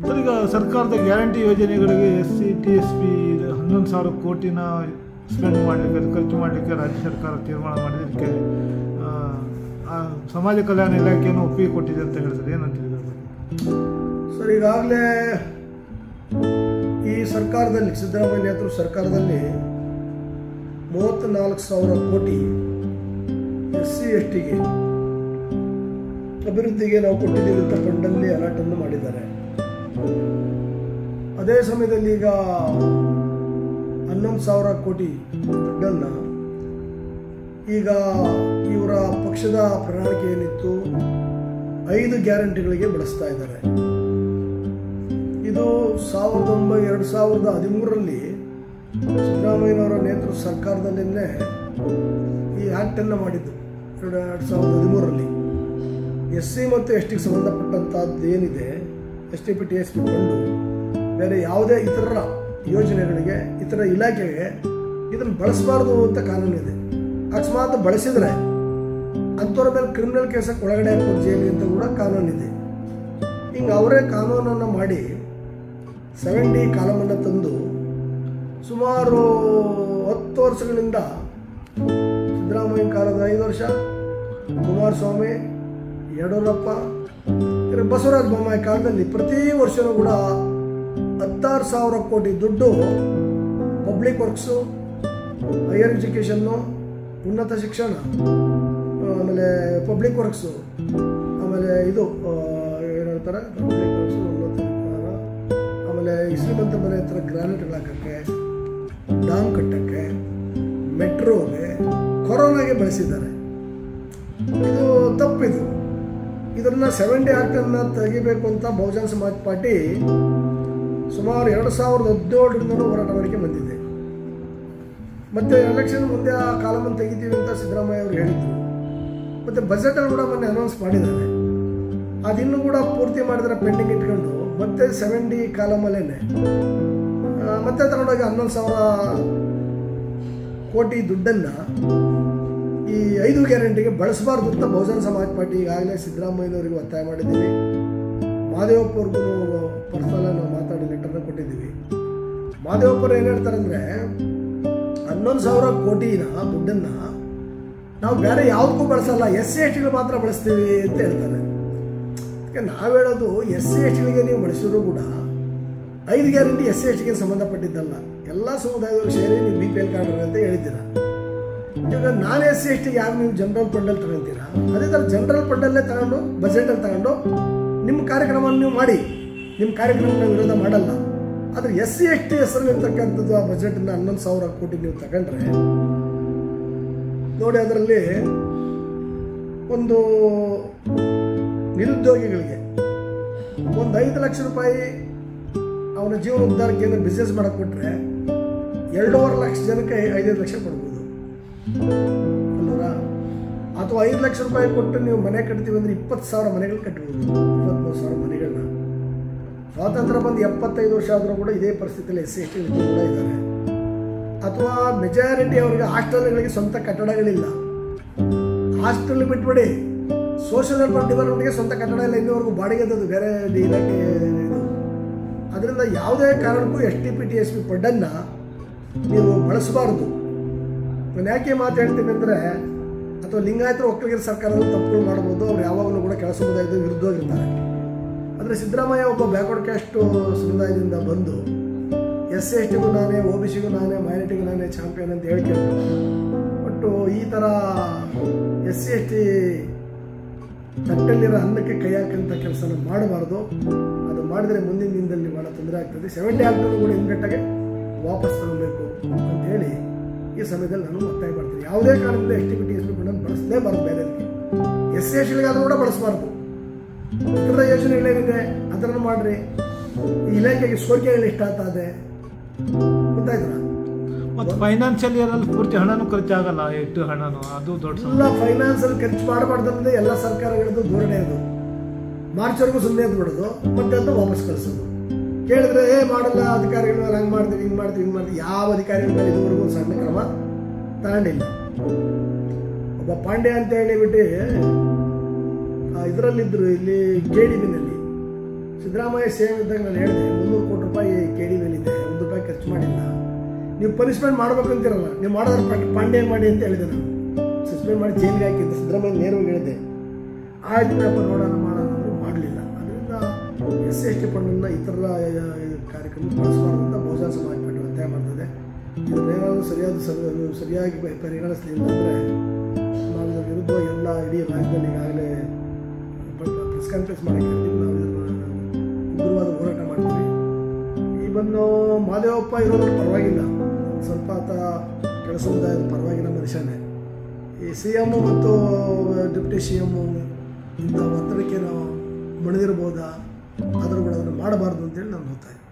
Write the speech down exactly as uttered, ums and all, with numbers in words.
Sir, ಈಗ ಸರ್ಕಾರದ guarantee ಯೋಜನೆಗಳಿಗೆ S C T S P ಹನ್ನೊಂದು ಸಾವಿರ ಕೋಟಿನ ಸ್ಪೆಂಡ್ ಮಾಡಲಿಕ್ಕೆ ಖರ್ಚು ಮಾಡಲಿಕ್ಕೆ ರಾಜ್ಯ ಸರ್ಕಾರ ತೀರ್ಮಾನ ಮಾಡಿದೆ. ಇದಕ್ಕೆ ಸಮಾಜ ಕಲ್ಯಾಣ ಇಲಾಖೆಯನ್ನು ಒಪ್ಪಿಗೆ ಕೊಟ್ಟಿದೆ ಅಂತ ಹೇಳಿದ್ರೆ ಏನಂತೀವಿ? ಸರ್, ಈಗಾಗಲೇ ಈ ಸರ್ಕಾರದಲ್ಲಿ ಸಿದ್ದರಾಮಯ್ಯ ನೇತೃತ್ವದ ಸರ್ಕಾರದಲ್ಲಿ ಮೂವತ್ತ್ನಾಲ್ಕು ಸಾವಿರ ಕೋಟಿ ಎಸ್ ಸಿ ಎಸ್ ಟಿಗೆ ಅಭಿವೃದ್ಧಿಗೆ ನಾವು ಕೊಟ್ಟಿದ್ದೀವಿ ಅಂತ ಫಂಡಲ್ಲಿ ಅಲಾಟನ್ನು ಮಾಡಿದ್ದಾರೆ. ಅದೇ ಸಮಯದಲ್ಲಿ ಈಗ ಹನ್ನೊಂದು ಸಾವಿರ ಕೋಟಿ ದುಡ್ಡನ್ನು ಈಗ ಇವರ ಪಕ್ಷದ ಪ್ರಣಾಳಿಕೆ ಏನಿತ್ತು ಐದು ಗ್ಯಾರಂಟಿಗಳಿಗೆ ಬಳಸ್ತಾ ಇದ್ದಾರೆ. ಇದು ಸಾವಿರದ ಒಂಬೈ ಎರಡು ಸಾವಿರದ ಹದಿಮೂರರಲ್ಲಿ ಸಿದ್ದರಾಮಯ್ಯನವರ ನೇತೃತ್ವ ಸರ್ಕಾರದಲ್ಲೇ ಈ ಆ್ಯಕ್ಟನ್ನು ಮಾಡಿದ್ದು. ಎರಡು ಎರಡು ಸಾವಿರದ ಹದಿಮೂರರಲ್ಲಿ ಎಸ್ ಸಿ ಮತ್ತು ಎಸ್ ಟಿಗೆ ಸಂಬಂಧಪಟ್ಟಂಥದ್ದು ಏನಿದೆ, S T P T S P fund ಬೇರೆ ಯಾವುದೇ ಇತರ ಯೋಜನೆಗಳಿಗೆ, ಇತರ ಇಲಾಖೆಗೆ ಇದನ್ನು ಬಳಸಬಾರ್ದು ಅಂತ ಕಾನೂನಿದೆ. ಅಕಸ್ಮಾತ್ ಬಳಸಿದರೆ ಅಂಥವ್ರ ಮೇಲೆ ಕ್ರಿಮಿನಲ್ ಕೇಸಕ್ಕೆ ಒಳಗಡೆ ಹಾಕೋದು ಜೈಲಿ ಅಂತ ಕೂಡ ಕಾನೂನಿದೆ. ಹಿಂಗೆ ಅವರೇ ಕಾನೂನನ್ನು ಮಾಡಿ ಸೆವೆನ್ ಡಿ ಕಾಲಮನ್ನು ತಂದು ಸುಮಾರು ಹತ್ತು ವರ್ಷಗಳಿಂದ ಸಿದ್ದರಾಮಯ್ಯ ಕಾಲದ ಐದು ವರ್ಷ, ಕುಮಾರಸ್ವಾಮಿ, ಯಡಿಯೂರಪ್ಪ, ಬಸವರಾಜ ಬೊಮ್ಮಾಯಿ ಕಾಲದಲ್ಲಿ ಪ್ರತಿ ವರ್ಷವೂ ಕೂಡ ಹತ್ತಾರು ಸಾವಿರ ಕೋಟಿ ದುಡ್ಡು ಪಬ್ಲಿಕ್ ವರ್ಕ್ಸು, ಹೈಯರ್ ಎಜುಕೇಷನ್ನು, ಉನ್ನತ ಶಿಕ್ಷಣ, ಆಮೇಲೆ ಪಬ್ಲಿಕ್ ವರ್ಕ್ಸು, ಆಮೇಲೆ ಇದು ಏನು ಹೇಳ್ತಾರೆ ಪಬ್ಲಿಕ್ ವರ್ಕ್ಸು, ಉನ್ನತ ಶಿಕ್ಷಣ, ಆಮೇಲೆ ಶ್ರೀಮಂತ ಮನೆ ಹತ್ರ ಗ್ರಾನೈಟ್ಗಳು ಹಾಕೋಕ್ಕೆ, ಡ್ಯಾಮ್ ಕಟ್ಟೋಕ್ಕೆ, ಮೆಟ್ರೋಗೆ, ಕೊರೋನಾಗೆ ಬಳಸಿದ್ದಾರೆ. ಇದು ತಪ್ಪಿದು. ಇದನ್ನು ಸೆವೆನ್ ಡಿ ಆ್ಯಕ್ಟನ್ನು ತೆಗಿಬೇಕು ಅಂತ ಬಹುಜನ ಸಮಾಜ ಪಾರ್ಟಿ ಸುಮಾರು ಎರಡು ಸಾವಿರದ ಹದಿನೇಳರಿಂದಲೂ ಹೋರಾಟ ಮಾಡಿಕೆ ಬಂದಿದೆ. ಮತ್ತು ಎಲೆಕ್ಷನ್ ಮುಂದೆ ಆ ಕಾಲಮನ್ನು ತೆಗಿತೀವಿ ಅಂತ ಸಿದ್ದರಾಮಯ್ಯ ಅವರು ಹೇಳಿದರು. ಮತ್ತು ಬಜೆಟಲ್ಲಿ ಕೂಡ ಮೊನ್ನೆ ಅನೌನ್ಸ್ ಮಾಡಿದ್ದಾರೆ. ಅದಿನ್ನೂ ಕೂಡ ಪೂರ್ತಿ ಮಾಡಿದ್ರೆ ಪೆಂಡಿಂಗ್ ಇಟ್ಕೊಂಡು ಮತ್ತೆ ಸೆವೆನ್ ಡಿ ಕಾಲಮಲ್ಲೇ ಮತ್ತೆ ತಗೊಂಡೋಗಿ ಹನ್ನೊಂದು ಸಾವಿರ ಕೋಟಿ ದುಡ್ಡನ್ನು ಈ ಐದು ಗ್ಯಾರಂಟಿಗೆ ಬಳಸಬಾರ್ದು ಅಂತ ಬಹುಜನ ಸಮಾಜ ಪಾರ್ಟಿ ಈಗಾಗಲೇ ಸಿದ್ದರಾಮಯ್ಯನವರಿಗೆ ಒತ್ತಾಯ ಮಾಡಿದ್ದೀವಿ. ಮಾದೇವಪ್ಪವ್ರಿಗೂ ಪರ್ಸನಲ್ ನಾವು ಮಾತಾಡಿ ಲೆಟರ್ನ ಕೊಟ್ಟಿದ್ದೀವಿ. ಮಾದೇವಪ್ಪರು ಏನು ಹೇಳ್ತಾರೆ ಅಂದರೆ, ಹನ್ನೊಂದು ಸಾವಿರ ಕೋಟಿನ ದುಡ್ಡನ್ನು ನಾವು ಬೇರೆ ಯಾವುದಕ್ಕೂ ಬಳಸಲ್ಲ, ಎಸ್ ಸಿ ಎಸ್ ಟಿಗಳು ಮಾತ್ರ ಬಳಸ್ತೀವಿ ಅಂತ ಹೇಳ್ತಾರೆ. ಅದಕ್ಕೆ ನಾವು ಹೇಳೋದು, ಎಸ್ ಸಿ ಎಸ್ ಟಿಗಳಿಗೆ ನೀವು ಬಳಸಿದ್ರು ಕೂಡ ಐದು ಗ್ಯಾರಂಟಿ ಎಸ್ ಸಿ ಎಸ್ ಟಿಗೆ ಸಂಬಂಧಪಟ್ಟಿದ್ದಲ್ಲ, ಎಲ್ಲ ಸಮುದಾಯದವರು ಸೇರಿ ನೀವು ಬಿ ಪಿ ಎಲ್ ಕಾರ್ಡ್ ಅಂತ ಹೇಳಿದ್ದೀರ. ಈಗ ನಾನು ಎಸ್ ಸಿ ಎಸ್ ಟಿಗೆ ಯಾರು ನೀವು ಜನರಲ್ ಫಂಡಲ್ಲಿ ತಗೊಳ್ತೀರಾ, ಅದೇ ಥರ ಜನರಲ್ ಫಂಡಲ್ಲೇ ತಗೊಂಡು ಬಜೆಟಲ್ಲಿ ತಗೊಂಡು ನಿಮ್ಮ ಕಾರ್ಯಕ್ರಮವನ್ನು ನೀವು ಮಾಡಿ, ನಿಮ್ಮ ಕಾರ್ಯಕ್ರಮನ ವಿರೋಧ ಮಾಡಲ್ಲ. ಆದರೆ ಎಸ್ ಸಿ ಎಸ್ ಟಿ ಹೆಸರಲ್ಲಿರ್ತಕ್ಕಂಥದ್ದು ಆ ಬಜೆಟನ್ನು ಹನ್ನೊಂದು ಸಾವಿರ ಕೋಟಿ ನೀವು ತಗೊಂಡ್ರೆ ನೋಡಿ, ಅದರಲ್ಲಿ ಒಂದು ನಿರುದ್ಯೋಗಿಗಳಿಗೆ ಒಂದು ಐದು ಲಕ್ಷ ರೂಪಾಯಿ ಅವನ ಜೀವನ ಉದ್ಧಾರಕ್ಕೆ ಏನೋ ಬಿಸ್ನೆಸ್ ಮಾಡಕ್ಕೆ ಕೊಟ್ಟರೆ ಎರಡೂವರೆ ಲಕ್ಷ ಜನಕ್ಕೆ ಐದೈದು ಲಕ್ಷ ಕೊಡ್ಬೋದು ಅಲ್ವರ. ಅಥವಾ ಐದು ಲಕ್ಷ ರೂಪಾಯಿ ಕೊಟ್ಟು ನೀವು ಮನೆ ಕಟ್ತೀವಿ ಅಂದರೆ ಇಪ್ಪತ್ತು ಸಾವಿರ ಮನೆಗಳು ಕಟ್ಬೋದು, ಇಪ್ಪತ್ತ್ಮೂರು ಸಾವಿರ ಮನೆಗಳನ್ನ. ಸ್ವಾತಂತ್ರ್ಯ ಬಂದು ಎಪ್ಪತ್ತೈದು ವರ್ಷ ಆದರೂ ಕೂಡ ಇದೇ ಪರಿಸ್ಥಿತಿಯಲ್ಲಿ ಎಸ್ ಸಿ ಎಸ್ ಟಿ ಕೂಡ ಇದ್ದಾರೆ. ಅಥವಾ ಮೆಜಾರಿಟಿ ಅವರಿಗೆ ಹಾಸ್ಟೆಲ್ಗಳಿಗೆ ಸ್ವಂತ ಕಟ್ಟಡಗಳಿಲ್ಲ. ಹಾಸ್ಟೆಲ್ ಬಿಟ್ಬಿಡಿ, ಸೋಷಿಯಲ್ ವೆಲ್ಫೇರ್ ಡಿಪಾರ್ಟ್ಮೆಂಟ್ಗೆ ಸ್ವಂತ ಕಟ್ಟಡ ಇಲ್ಲ, ಇನ್ನೂವರೆಗೂ ಬಾಡಿಗೆ ಅದು ಬೇರೆ ಇಲಾಖೆ ಇದು. ಅದರಿಂದ ಯಾವುದೇ ಕಾರಣಕ್ಕೂ S T P T S P ಫಂಡನ್ನು ನೀವು ಬಳಸಬಾರ್ದು. ನಾನು ಯಾಕೆ ಮಾತು ಹೇಳ್ತೀನಿ ಅಂದರೆ, ಅಥವಾ ಲಿಂಗಾಯತರು ಒಕ್ಕಲಿಗರ ಸರ್ಕಾರದಲ್ಲಿ ತಪ್ಪುಗಳು ಮಾಡ್ಬೋದು, ಅವ್ರು ಯಾವಾಗಲೂ ಕೂಡ ಕೆಲ ಸಮುದಾಯದ ವಿರುದ್ಧವಾಗಿರ್ತಾರೆ. ಆದರೆ ಸಿದ್ದರಾಮಯ್ಯ ಒಬ್ಬ ಬ್ಯಾಕ್ವರ್ಡ್ ಕ್ಯಾಸ್ಟ್ ಸಮುದಾಯದಿಂದ ಬಂದು ಎಸ್ ಸಿ ಎಸ್ ಟಿಗೂ ನಾನೇ, ಒ ಬಿ ಸಿಗೂ ನಾನೇ, ಮೈನಾರಿಟಿಗೂ ನಾನೇ ಚಾಂಪಿಯನ್ ಅಂತ ಹೇಳ್ಕೊಂಡು ಒಟ್ಟು ಈ ಥರ ಎಸ್ ಸಿ ಎಸ್ ಟಿ ತಟ್ಟಲ್ಲಿರೋ ಅನ್ನಕ್ಕೆ ಕೈ ಹಾಕಂಥ ಕೆಲಸನ ಮಾಡಬಾರ್ದು. ಅದು ಮಾಡಿದರೆ ಮುಂದಿನ ದಿನದಲ್ಲಿ ಭಾಳ ತೊಂದರೆ ಆಗ್ತದೆ. ಸೆವೆಂಟಿ ಆ್ಯಕ್ಟನ್ನು ಕೂಡ ಇಮ್ಮಿಡಿಯೇಟಾಗಿ ವಾಪಸ್ ತಗೊಳ್ಬೇಕು ಅಂತೇಳಿ ಈ ಸಮಯದಲ್ಲಿ ನಾನು ಒತ್ತಾಯ ಮಾಡ್ತೀನಿ. ಯಾವುದೇ ಕಾರಣದಿಂದ S T P T S P ಫಂಡನ್ನು ಬಳಸಲೇಬಾರ್ದು. ಬೇರೆದಕ್ಕೆ ಎಸ್ ಸಿ ಎಸ್ ಟಿಗಳಿಗಾದ್ರೂ ಕೂಡ ಬಳಸಬಾರ್ದು. ಇತರ ಯೋಜನೆಗಳೇನಿದೆ ಅದನ್ನು ಮಾಡಿರಿ. ಈ ಇಲಾಖೆಗೆ ಸೋರಿಕೆಗಳು ಇಷ್ಟ ಆಗ್ತದೆ, ಗೊತ್ತಾಯ್ತಾ? ಮತ್ತು ಫೈನಾನ್ಷಿಯಲ್ ಇಯರಲ್ಲಿ ಪೂರ್ತಿ ಹಣನೂ ಖರ್ಚಾಗಲ್ಲ, ಎಷ್ಟು ಹಣನೂ ಅದು ದೊಡ್ಡ ಎಲ್ಲ ಫೈನಾನ್ಸಲ್ಲಿ ಖರ್ಚು ಮಾಡಬಾರ್ದಂದ್ರೆ ಎಲ್ಲ ಸರ್ಕಾರಗಳದ್ದು ಧೋರಣೆ ಅದು. ಮಾರ್ಚ್ವರೆಗೂ ಸುಮ್ಮನೆ ಎದ್ದು ಬಿಡೋದು, ಮತ್ತೆ ಅದು ವಾಪಸ್ ಕಳಿಸೋದು. ಕೇಳಿದ್ರೆ ಏ ಮಾಡಲ್ಲ ಅಧಿಕಾರಿಗಳ ಮೇಲೆ ಹಂಗೆ ಮಾಡ್ತೀವಿ, ಹಿಂಗೆ ಮಾಡ್ತೀವಿ, ಹಿಂಗೆ ಮಾಡ್ತೀವಿ. ಯಾವ ಅಧಿಕಾರಿಗಳ ಮೇಲೆ ಇದುವರೆಗೂ ಸಣ್ಣ ಕ್ರಮ ತಗೊಂಡಿಲ್ಲ. ಒಬ್ಬ ಪಾಂಡ್ಯ ಅಂತ ಹೇಳಿಬಿಟ್ಟು ಇದರಲ್ಲಿದ್ದರು, ಇಲ್ಲಿ ಕೆ ಡಿ ಬಿನಲ್ಲಿ ಸಿದ್ದರಾಮಯ್ಯ ಸಿ ಎಂ ಇದ್ದಾಗ ನಾನು ಹೇಳಿದೆ ಮುನ್ನೂರು ಕೋಟಿ ರೂಪಾಯಿ ಕೆ ಡಿ ಮೇಲಿದೆ, ಒಂದು ರೂಪಾಯಿ ಖರ್ಚು ಮಾಡಿಲ್ಲ, ನೀವು ಪನಿಷ್ಮೆಂಟ್ ಮಾಡ್ಬೇಕಂತಿರಲ್ಲ, ನೀವು ಮಾಡೋದ್ರ ಪಾಂಡ್ಯ ಮಾಡಿ ಅಂತ ಹೇಳಿದೆ. ನಾನು ಸಸ್ಪೆಂಡ್ ಮಾಡಿ ಜೈಲಿಗೆ ಹಾಕಿದ್ದೆ, ಸಿದ್ದರಾಮಯ್ಯ ನೇರವಾಗಿ ಹೇಳಿದೆ. ಆಯ್ತು ಬಿಡಪ್ಪ ನೋಡೋಣ ಮಾಡೋಣ ಅಂದರೂ ಮಾಡಲಿಲ್ಲ. ಅದರಿಂದ ಎಸ್ ಸಿ ಎಸ್ ಟಿ ಫಂಡನ್ನು ಇತರ ಕಾರ್ಯಕ್ರಮಕ್ಕೆ ಬಳಸಬಾರ್ದು ಅಂತ ಬಹುಜನ ಸಮಾಜ ಪಾರ್ಟಿ ಒತ್ತಾಯ ಮಾಡ್ತದೆ. ಇದನ್ನೇನಾದರೂ ಸರಿಯಾದ ಸರಿಯಾಗಿ ಪರಿಗಣಿಸಲಿಲ್ಲ ಅಂದರೆ ನಾವು ಇದರ ವಿರುದ್ಧ ಎಲ್ಲ ಇಡೀ ರಾಜ್ಯದಲ್ಲಿ ಈಗಾಗಲೇ ಪ್ರೆಸ್ ಕಾನ್ಫರೆನ್ಸ್ ಮಾಡೋಕ್ಕೆ ನಾವು ಇದನ್ನು ಉಗ್ರವಾದ ಹೋರಾಟ ಮಾಡ್ತೀವಿ. ಈ ಬಂದು ಮಾದೇವಪ್ಪ ಇರೋದ್ರ ಪರವಾಗಿಲ್ಲ, ಸ್ವಲ್ಪ ಆತ ಕೆಲಸದ ಪರವಾಗಿಲ್ಲ ಮನುಷ್ಯನೇ. ಈ ಸಿ ಎಮ್ಮು ಮತ್ತು ಡೆಪ್ಟಿ ಸಿ ಎಮ್ಮು ಇಂಥ ಒತ್ತಡಕ್ಕೆ ನಾವು ಮಣಿದಿರ್ಬೋದಾ, ಆದರೂ ಕೂಡ ಅದನ್ನು ಮಾಡಬಾರ್ದು ಅಂತೇಳಿ ನಾನು ಒತ್ತಾಯ.